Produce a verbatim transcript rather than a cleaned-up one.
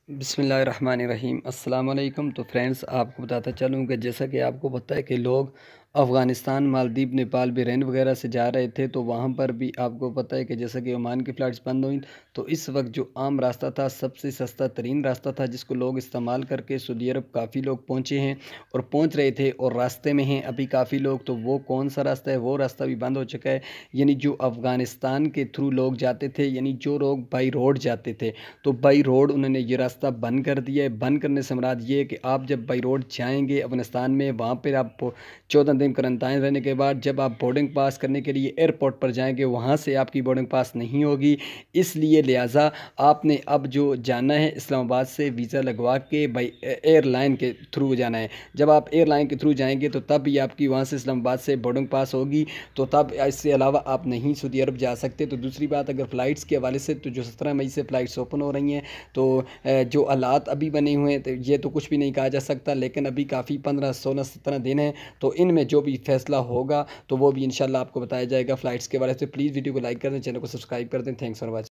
बिस्मिल्लाहिर्रहमानिर्रहीम अस्सलाम वालेकुम। तो फ्रेंड्स, आपको बताता चलूँ कि जैसा कि आपको पता है कि लोग अफ़गानिस्तान, मालदीव, नेपाल, बहरीन वगैरह से जा रहे थे, तो वहाँ पर भी आपको पता है कि जैसा कि ओमान की फ़्लाइट्स बंद हुई, तो इस वक्त जो आम रास्ता था, सबसे सस्ता तरीन रास्ता था जिसको लोग इस्तेमाल करके सऊदी अरब काफ़ी लोग पहुँचे हैं और पहुँच रहे थे और रास्ते में हैं अभी काफ़ी लोग। तो वो कौन सा रास्ता है? वो रास्ता भी बंद हो चुका है। यानी जो अफ़गानिस्तान के थ्रू लोग जाते थे, यानी जो लोग बाई रोड जाते थे, तो बाई रोड उन्होंने ये रास्ता बंद कर दिया है। बंद करने से मुराद ये है कि आप जब बाई रोड जाएंगे अफ़गानिस्तान में, वहाँ पर आप चौदह दिन क्वारंटाइन रहने के बाद जब आप बोर्डिंग पास करने के लिए एयरपोर्ट पर जाएंगे, वहाँ से आपकी बोर्डिंग पास नहीं होगी। इसलिए लिहाजा आपने अब जो जाना है इस्लामाबाद से वीज़ा लगवा के बाई एयरलाइन के थ्रू जाना है। जब आप एयरलाइन के थ्रू जाएंगे तो तब भी आपकी वहाँ से इस्लामाबाद से बोर्डिंग पास होगी, तो तब इससे अलावा आप नहीं सऊदी अरब जा सकते। तो दूसरी बात, अगर फ़्लाइट्स के हवाले से, तो जो सत्रह मई से फ़्लाइट्स ओपन हो रही हैं, तो जो हालात अभी बने हुए हैं, तो ये तो कुछ भी नहीं कहा जा सकता, लेकिन अभी काफ़ी पंद्रह सोलह सत्रह दिन हैं, तो इनमें जो भी फैसला होगा तो वो भी इंशाल्लाह आपको बताया जाएगा फ़्लाइट्स के बारे से। प्लीज़ वीडियो को लाइक कर दें, चैनल को सब्सक्राइब कर दें। Thanks for watching.